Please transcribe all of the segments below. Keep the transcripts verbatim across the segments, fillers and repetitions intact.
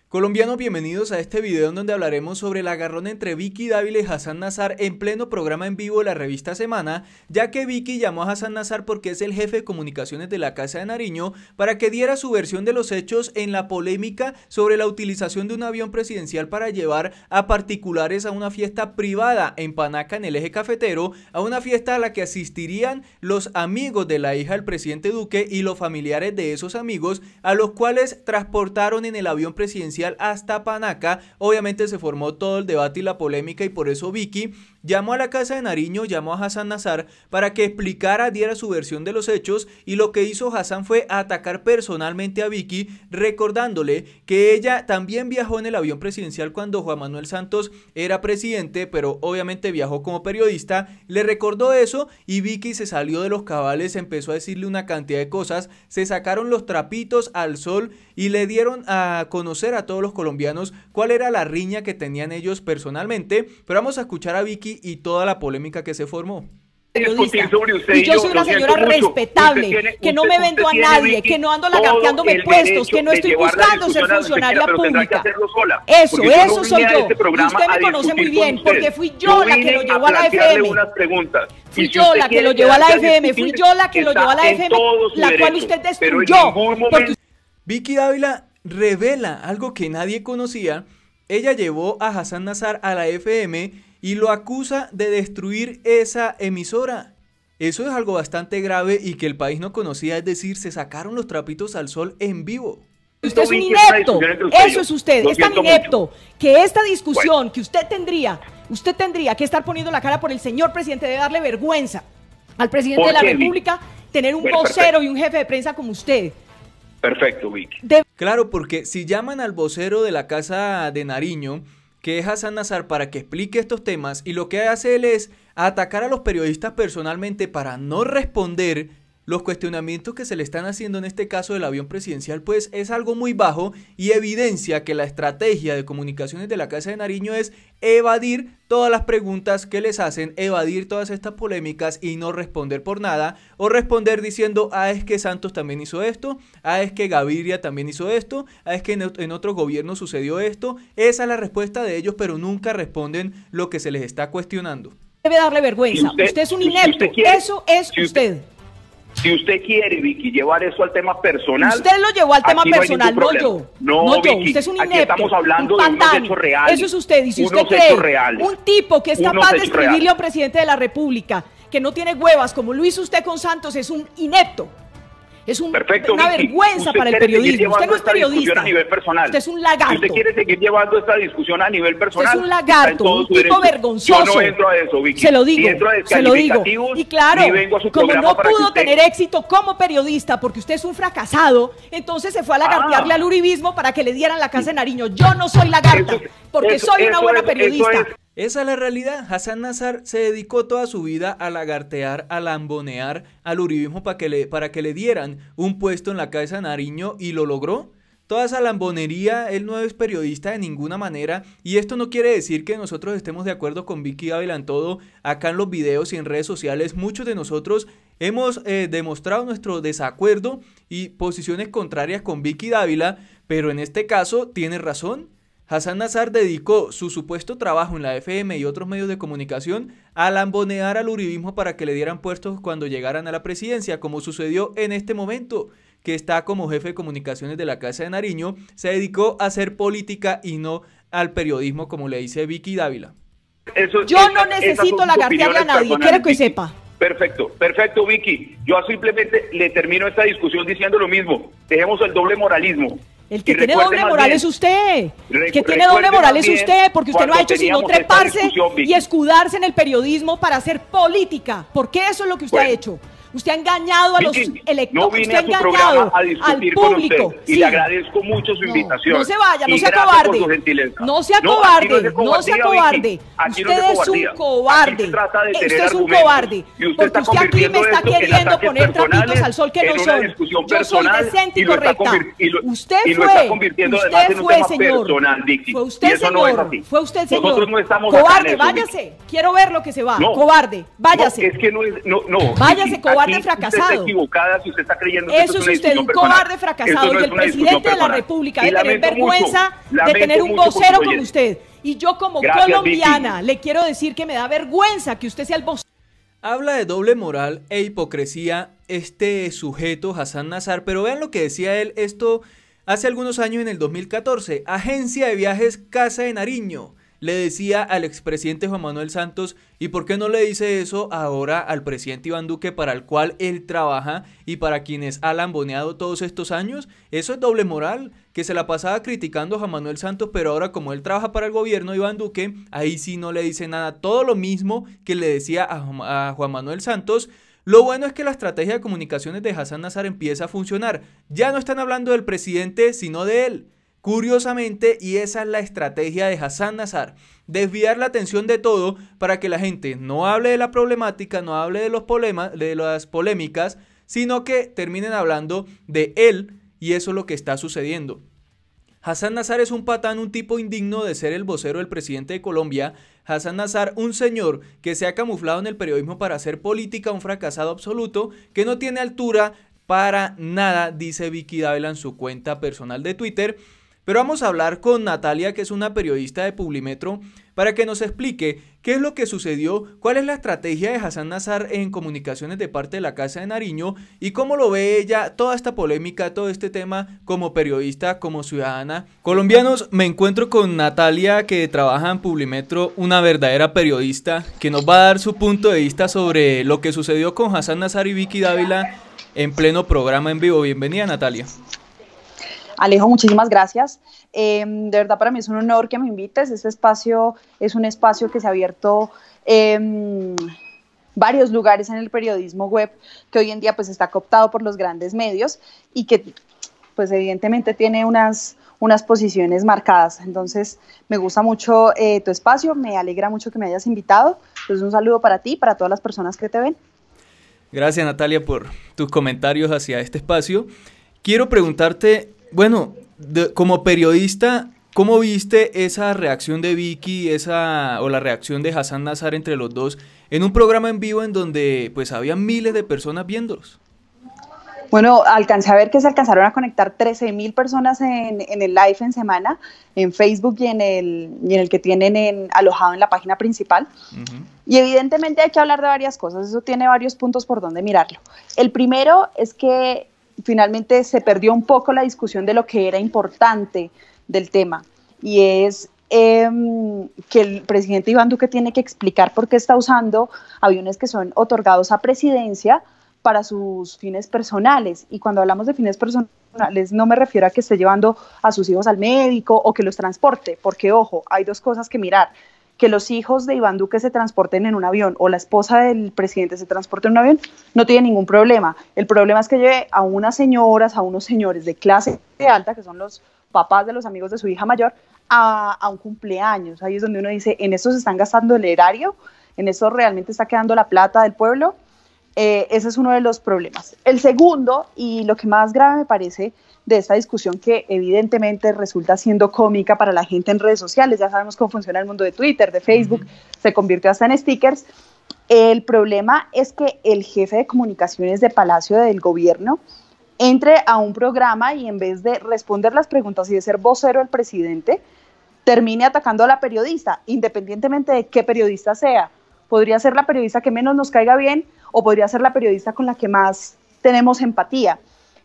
Colombianos, bienvenidos a este video en donde hablaremos sobre el agarrón entre Vicky Dávila y Hassan Nazar en pleno programa en vivo de la revista Semana, ya que Vicky llamó a Hassan Nazar porque es el jefe de comunicaciones de la Casa de Nariño para que diera su versión de los hechos en la polémica sobre la utilización de un avión presidencial para llevar a particulares a una fiesta privada en Panaca, en el eje cafetero, a una fiesta a la que asistirían los amigos de la hija del presidente Duque y los familiares de esos amigos, a los cuales transportaron en el avión presidencial hasta Panaca. Obviamente se formó todo el debate y la polémica, y por eso Vicky llamó a la Casa de Nariño, llamó a Hassan Nazar para que explicara, diera su versión de los hechos, y lo que hizo Hassan fue atacar personalmente a Vicky, recordándole que ella también viajó en el avión presidencial cuando Juan Manuel Santos era presidente, pero obviamente viajó como periodista. Le recordó eso y Vicky se salió de los cabales, empezó a decirle una cantidad de cosas, se sacaron los trapitos al sol y le dieron a conocer a todos los colombianos cuál era la riña que tenían ellos personalmente. Pero vamos a escuchar a Vicky y toda la polémica que se formó. Sobre usted y yo, yo soy una señora respetable, tiene, que no usted, me vendo a nadie, que no ando lagarteándome puestos, que no estoy buscando ser funcionaria pública. Eso, eso soy yo. Este y usted me conoce muy bien, porque fui yo, yo la que lo llevó a la F M. Fui si yo la que lo llevó a la F M, fui yo la que lo llevó a la F M, la cual usted destruyó. Porque... Vicky Dávila revela algo que nadie conocía. Ella llevó a Hassan Nazar a la F M y lo acusa de destruir esa emisora. Eso es algo bastante grave y que el país no conocía, es decir, se sacaron los trapitos al sol en vivo. Usted es un inepto, eso es usted, es tan inepto que esta discusión que usted tendría, usted tendría que estar poniendo la cara por el señor presidente, de darle vergüenza al presidente de la República tener un vocero y un jefe de prensa como usted. Perfecto, Vicky. De... Claro, porque si llaman al vocero de la Casa de Nariño, que es Hassan Nazar, para que explique estos temas, y lo que hace él es atacar a los periodistas personalmente para no responder los cuestionamientos que se le están haciendo en este caso del avión presidencial, pues es algo muy bajo y evidencia que la estrategia de comunicaciones de la Casa de Nariño es evadir todas las preguntas que les hacen, evadir todas estas polémicas y no responder por nada, o responder diciendo, ah, es que Santos también hizo esto, ah, es que Gaviria también hizo esto, ah, es que en, en otro gobierno sucedió esto. Esa es la respuesta de ellos, pero nunca responden lo que se les está cuestionando. Debe darle vergüenza, usted, usted es un inepto, si usted quiere, eso es si usted. usted. Si usted quiere, Vicky, llevar eso al tema personal... Usted lo llevó al tema personal, no, no yo. No, no yo, Vicky, usted es un inepto, aquí estamos hablando un de unos hechos reales. Eso es usted, y si usted cree un tipo que es capaz de escribirle a un presidente de la República que no tiene huevas, como lo hizo usted con Santos, es un inepto. Es un, Perfecto, una Vicky. vergüenza para el periodismo. Usted no es periodista. A nivel personal. Usted es un lagarto. Si usted quiere seguir llevando esta discusión a nivel personal, usted es un lagarto, un tipo derecho. vergonzoso. Yo no entro a eso, Vicky. Se lo digo, se lo digo. Y claro, como no pudo usted... tener éxito como periodista porque usted es un fracasado, entonces se fue a lagartearle ah. al uribismo para que le dieran la Casa de Nariño. Yo no soy lagarta, eso, porque eso, soy una buena es, periodista. Esa es la realidad. Hassan Nazar se dedicó toda su vida a lagartear, a lambonear al uribismo para que le, para que le dieran un puesto en la Casa de Nariño, y lo logró. Toda esa lambonería, él no es periodista de ninguna manera, y esto no quiere decir que nosotros estemos de acuerdo con Vicky Dávila en todo. Acá en los videos y en redes sociales muchos de nosotros hemos eh, demostrado nuestro desacuerdo y posiciones contrarias con Vicky Dávila, pero en este caso tiene razón. Hassan Nazar dedicó su supuesto trabajo en la F M y otros medios de comunicación a lambonear al uribismo para que le dieran puestos cuando llegaran a la presidencia, como sucedió en este momento, que está como jefe de comunicaciones de la Casa de Nariño. Se dedicó a hacer política y no al periodismo, como le dice Vicky Dávila. Eso, Yo esa, no necesito lagartearle a nadie, quiero que sepa. Perfecto, perfecto, Vicky. Yo simplemente le termino esta discusión diciendo lo mismo. Dejemos el doble moralismo. El que tiene doble moral es usted. El que tiene doble moral es usted, porque usted no ha hecho sino treparse y escudarse en el periodismo para hacer política. Porque eso es lo que usted ha hecho. Usted ha engañado a los electores, no vine usted ha engañado a al público. Y sí. le agradezco mucho su no, invitación. No se vaya, no sea cobarde. No sea cobarde, no, no sea cobarde. Usted es un cobarde. Usted es un cobarde. Porque usted aquí me está queriendo poner trapitos al sol que no son. Yo soy decente y correcta. Usted fue, usted fue, señor. Fue usted, señor. Fue usted, señor. Cobarde, váyase. Quiero ver lo que se va. Cobarde, váyase. Es que no es, no, no. Váyase, cobarde. cobarde fracasado. Usted está equivocada si usted está creyendo que eso es, es usted, un personal. Cobarde fracasado. No y el presidente de la República debe tener vergüenza mucho, de tener un vocero como usted. Y yo como Gracias, colombiana Vicky. Le quiero decir que me da vergüenza que usted sea el vocero. Habla de doble moral e hipocresía este sujeto, Hassan Nazar, pero vean lo que decía él, esto hace algunos años, en el dos mil catorce, Agencia de Viajes Casa de Nariño, le decía al expresidente Juan Manuel Santos, ¿y por qué no le dice eso ahora al presidente Iván Duque, para el cual él trabaja y para quienes ha lamboneado todos estos años? Eso es doble moral, que se la pasaba criticando a Juan Manuel Santos, pero ahora como él trabaja para el gobierno de Iván Duque, ahí sí no le dice nada, todo lo mismo que le decía a, a Juan Manuel Santos. Lo bueno es que la estrategia de comunicaciones de Hassan Nazar empieza a funcionar, ya no están hablando del presidente, sino de él. Curiosamente, y esa es la estrategia de Hassan Nazar, desviar la atención de todo para que la gente no hable de la problemática, no hable de los problemas, de las polémicas, sino que terminen hablando de él, y eso es lo que está sucediendo. Hassan Nazar es un patán, un tipo indigno de ser el vocero del presidente de Colombia. Hassan Nazar, un señor que se ha camuflado en el periodismo para hacer política, un fracasado absoluto, que no tiene altura para nada, dice Vicky Dávila en su cuenta personal de Twitter. Pero vamos a hablar con Natalia, que es una periodista de Publimetro, para que nos explique qué es lo que sucedió, cuál es la estrategia de Hassan Nazar en comunicaciones de parte de la Casa de Nariño y cómo lo ve ella, toda esta polémica, todo este tema como periodista, como ciudadana. Colombianos, me encuentro con Natalia, que trabaja en Publimetro, una verdadera periodista, que nos va a dar su punto de vista sobre lo que sucedió con Hassan Nazar y Vicky Dávila en pleno programa en vivo. Bienvenida, Natalia. Alejo, muchísimas gracias. Eh, de verdad para mí es un honor que me invites. Este espacio es un espacio que se ha abierto en eh, varios lugares en el periodismo web, que hoy en día pues está cooptado por los grandes medios y que pues evidentemente tiene unas, unas posiciones marcadas. Entonces me gusta mucho eh, tu espacio, me alegra mucho que me hayas invitado. Entonces un saludo para ti y para todas las personas que te ven. Gracias, Natalia, por tus comentarios hacia este espacio. Quiero preguntarte, bueno, de, como periodista, ¿cómo viste esa reacción de Vicky, esa o la reacción de Hassan Nazar entre los dos en un programa en vivo en donde pues había miles de personas viéndolos? Bueno, alcancé a ver que se alcanzaron a conectar trece mil personas en, en el live en semana, en Facebook y en el, y en el que tienen en, alojado en la página principal. Uh-huh. Y evidentemente hay que hablar de varias cosas, eso tiene varios puntos por donde mirarlo. El primero es que finalmente se perdió un poco la discusión de lo que era importante del tema, y es eh, que el presidente Iván Duque tiene que explicar por qué está usando aviones que son otorgados a presidencia para sus fines personales. Y cuando hablamos de fines personales no me refiero a que esté llevando a sus hijos al médico o que los transporte, porque ojo, hay dos cosas que mirar. Que los hijos de Iván Duque se transporten en un avión o la esposa del presidente se transporte en un avión, no tiene ningún problema. El problema es que lleve a unas señoras, a unos señores de clase alta, que son los papás de los amigos de su hija mayor, a, a un cumpleaños. Ahí es donde uno dice, en esto se están gastando el erario, en esto realmente está quedando la plata del pueblo. Eh, ese es uno de los problemas. El segundo, y lo que más grave me parece de esta discusión, que evidentemente resulta siendo cómica para la gente en redes sociales, ya sabemos cómo funciona el mundo de Twitter, de Facebook, uh-huh. se convirtió hasta en stickers. El problema es que el jefe de comunicaciones de Palacio del Gobierno entre a un programa y en vez de responder las preguntas y de ser vocero del presidente, termine atacando a la periodista, independientemente de qué periodista sea. Podría ser la periodista que menos nos caiga bien o podría ser la periodista con la que más tenemos empatía.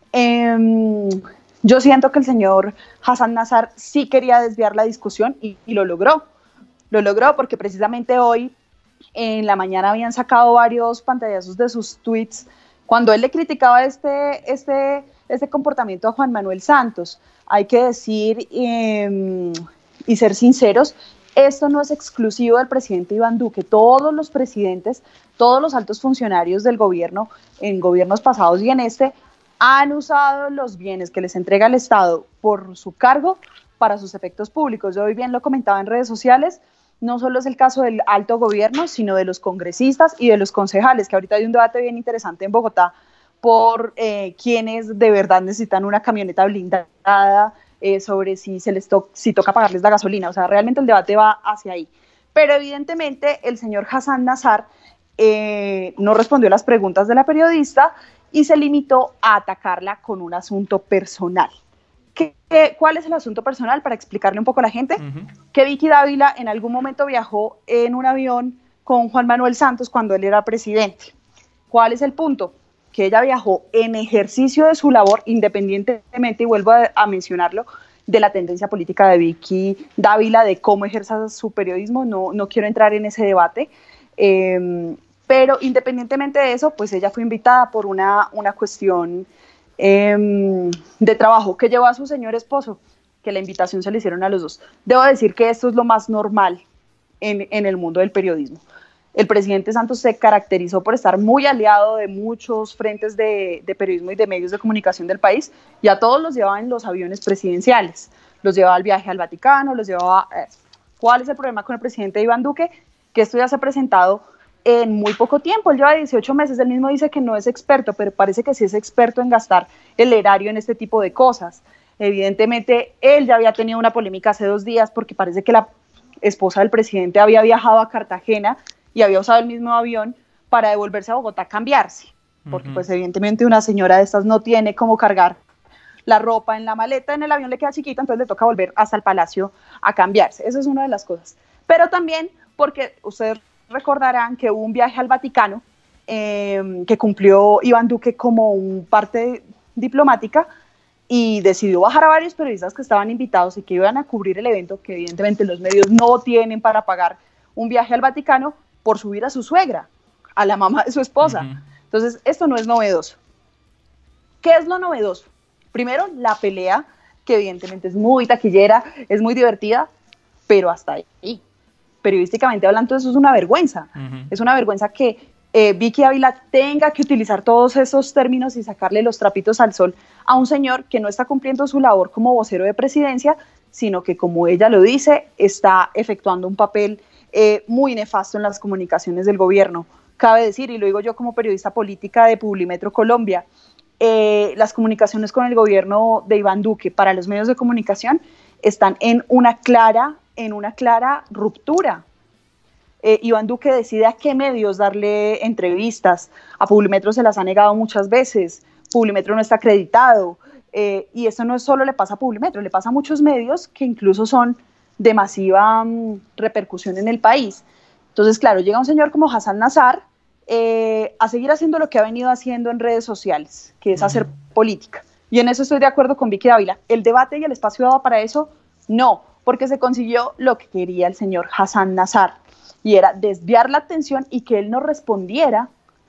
Eh, yo siento que el señor Hassan Nazar sí quería desviar la discusión y, y lo logró. Lo logró porque precisamente hoy en la mañana habían sacado varios pantallazos de sus tweets cuando él le criticaba este, este, este comportamiento a Juan Manuel Santos. Hay que decir eh, y ser sinceros, esto no es exclusivo del presidente Iván Duque. Todos los presidentes, todos los altos funcionarios del gobierno, en gobiernos pasados y en este, han usado los bienes que les entrega el Estado por su cargo para sus efectos públicos. Yo hoy bien lo comentaba en redes sociales, no solo es el caso del alto gobierno, sino de los congresistas y de los concejales, que ahorita hay un debate bien interesante en Bogotá por eh, quienes de verdad necesitan una camioneta blindada, eh, sobre si, se les to- si toca pagarles la gasolina. O sea, realmente el debate va hacia ahí. Pero evidentemente el señor Hassan Nazar eh, no respondió las preguntas de la periodista y se limitó a atacarla con un asunto personal. ¿Qué, qué, ¿Cuál es el asunto personal? Para explicarle un poco a la gente, uh-huh. que Vicky Dávila en algún momento viajó en un avión con Juan Manuel Santos cuando él era presidente. ¿Cuál es el punto? Que ella viajó en ejercicio de su labor, independientemente, y vuelvo a, a mencionarlo, de la tendencia política de Vicky Dávila, de cómo ejerza su periodismo, no, no quiero entrar en ese debate, eh, pero independientemente de eso, pues ella fue invitada por una, una cuestión eh, de trabajo que llevó a su señor esposo, que la invitación se le hicieron a los dos. Debo decir que esto es lo más normal en, en el mundo del periodismo. El presidente Santos se caracterizó por estar muy aliado de muchos frentes de, de periodismo y de medios de comunicación del país, y a todos los llevaba en los aviones presidenciales, los llevaba al viaje al Vaticano, los llevaba... Eh. ¿Cuál es el problema con el presidente Iván Duque? Que esto ya se ha presentado en muy poco tiempo, él lleva dieciocho meses, él mismo dice que no es experto, pero parece que sí es experto en gastar el erario en este tipo de cosas. Evidentemente, él ya había tenido una polémica hace dos días porque parece que la esposa del presidente había viajado a Cartagena y había usado el mismo avión para devolverse a Bogotá a cambiarse, porque uh-huh. pues evidentemente una señora de estas no tiene cómo cargar la ropa en la maleta, en el avión le queda chiquita, entonces le toca volver hasta el palacio a cambiarse. Eso es una de las cosas. Pero también porque ustedes recordarán que hubo un viaje al Vaticano eh, que cumplió Iván Duque como un parte diplomática y decidió bajar a varios periodistas que estaban invitados y que iban a cubrir el evento, que evidentemente los medios no tienen para pagar un viaje al Vaticano, por subir a su suegra, a la mamá de su esposa. Uh-huh. Entonces, esto no es novedoso. ¿Qué es lo novedoso? Primero, la pelea, que evidentemente es muy taquillera, es muy divertida, pero hasta ahí. Periodísticamente hablando, eso es una vergüenza. Uh-huh. Es una vergüenza que eh, Vicky Dávila tenga que utilizar todos esos términos y sacarle los trapitos al sol a un señor que no está cumpliendo su labor como vocero de presidencia, sino que, como ella lo dice, está efectuando un papel Eh, muy nefasto en las comunicaciones del gobierno. Cabe decir, y lo digo yo como periodista política de Publimetro Colombia, eh, las comunicaciones con el gobierno de Iván Duque para los medios de comunicación están en una clara, en una clara ruptura. Eh, Iván Duque decide a qué medios darle entrevistas. A Publimetro se las ha negado muchas veces. Publimetro no está acreditado. Eh, y eso no solo le pasa a Publimetro, le pasa a muchos medios que incluso son de masiva um, repercusión en el país. Entonces, claro, llega un señor como Hassan Nazar eh, a seguir haciendo lo que ha venido haciendo en redes sociales, que es uh-huh. hacer política. Y en eso estoy de acuerdo con Vicky Dávila. ¿El debate y el espacio dado para eso? No, porque se consiguió lo que quería el señor Hassan Nazar, y era desviar la atención y que él no respondiera,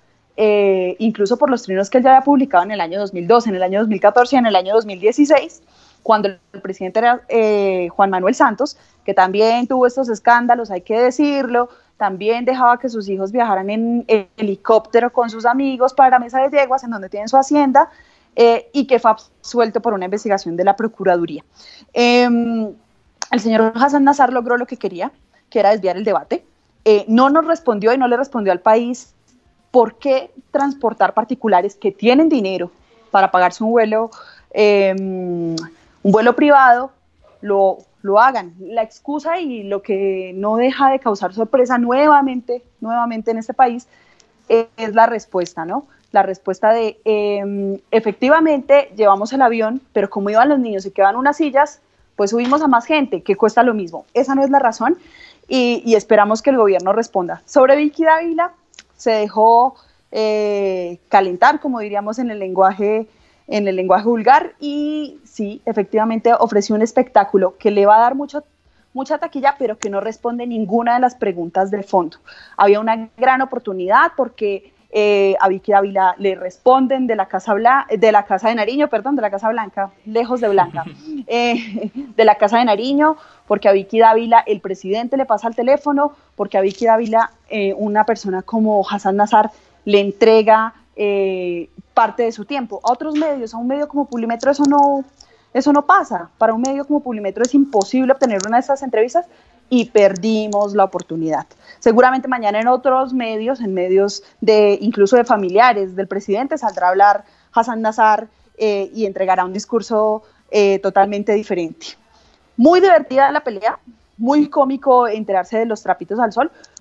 eh, incluso por los trinos que él ya había publicado en el año dos mil doce, en el año dos mil catorce y en el año dos mil dieciséis, cuando el presidente era eh, Juan Manuel Santos, que también tuvo estos escándalos, hay que decirlo, también dejaba que sus hijos viajaran en, en helicóptero con sus amigos para la Mesa de Yeguas, en donde tienen su hacienda, eh, y que fue absuelto por una investigación de la Procuraduría. Eh, el señor Hassan Nazar logró lo que quería, que era desviar el debate. Eh, no nos respondió y no le respondió al país por qué transportar particulares que tienen dinero para pagarse un vuelo eh, un vuelo privado, lo, lo hagan. La excusa y lo que no deja de causar sorpresa nuevamente, nuevamente en este país, eh, es la respuesta, ¿no? La respuesta de, eh, efectivamente, llevamos el avión, pero como iban los niños y quedan unas sillas, pues subimos a más gente, que cuesta lo mismo. Esa no es la razón, y, y esperamos que el gobierno responda. Sobre Vicky Dávila, se dejó eh, calentar, como diríamos en el lenguaje en el lenguaje vulgar, y sí, efectivamente ofreció un espectáculo que le va a dar mucho, mucha taquilla, pero que no responde ninguna de las preguntas de fondo. Había una gran oportunidad porque eh, a Vicky Dávila le responden de la Casa Blanca, de la Casa de Nariño, perdón, de la Casa Blanca, lejos de Blanca, eh, de la Casa de Nariño, porque a Vicky Dávila el presidente le pasa el teléfono, porque a Vicky Dávila eh, una persona como Hassan Nazar le entrega eh, parte de su tiempo. A otros medios, a un medio como Publimetro, eso no, eso no pasa. Para un medio como Publimetro es imposible obtener una de estas entrevistas y perdimos la oportunidad. Seguramente mañana en otros medios, en medios de incluso de familiares del presidente, saldrá a hablar Hassan Nazar eh, y entregará un discurso eh, totalmente diferente. Muy divertida la pelea, muy cómico enterarse de los trapitos al sol,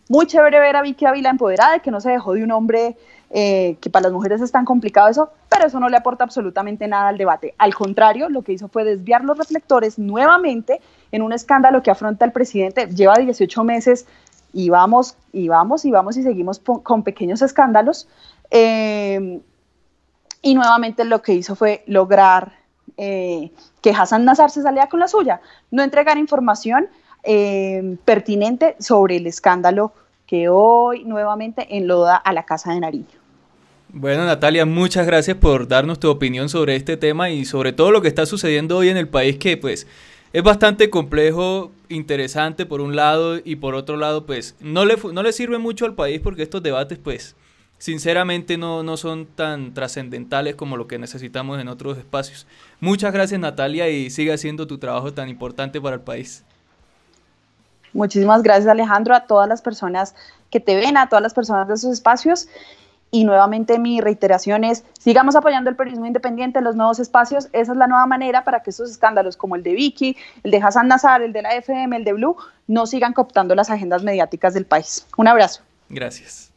Muy chévere ver a Vicky Dávila empoderada, que no se dejó de un hombre, eh, que para las mujeres es tan complicado eso, pero eso no le aporta absolutamente nada al debate. Al contrario, lo que hizo fue desviar los reflectores nuevamente en un escándalo que afronta el presidente. Lleva dieciocho meses y vamos, y vamos, y vamos, y seguimos con pequeños escándalos. Eh, y nuevamente lo que hizo fue lograr eh, que Hassan Nazar se saliera con la suya, no entregar información Eh, pertinente sobre el escándalo que hoy nuevamente enloda a la Casa de Nariño. Bueno, Natalia, muchas gracias por darnos tu opinión sobre este tema y sobre todo lo que está sucediendo hoy en el país, que pues es bastante complejo, interesante por un lado, y por otro lado pues no le, no le sirve mucho al país, porque estos debates pues sinceramente no, no son tan trascendentales como lo que necesitamos en otros espacios. Muchas gracias, Natalia, y sigue haciendo tu trabajo tan importante para el país. Muchísimas gracias, Alejandro, a todas las personas que te ven, a todas las personas de esos espacios, y nuevamente mi reiteración es, sigamos apoyando el periodismo independiente, los nuevos espacios. Esa es la nueva manera para que estos escándalos como el de Vicky, el de Hassan Nazar, el de la F M, el de Blue, no sigan cooptando las agendas mediáticas del país. Un abrazo. Gracias.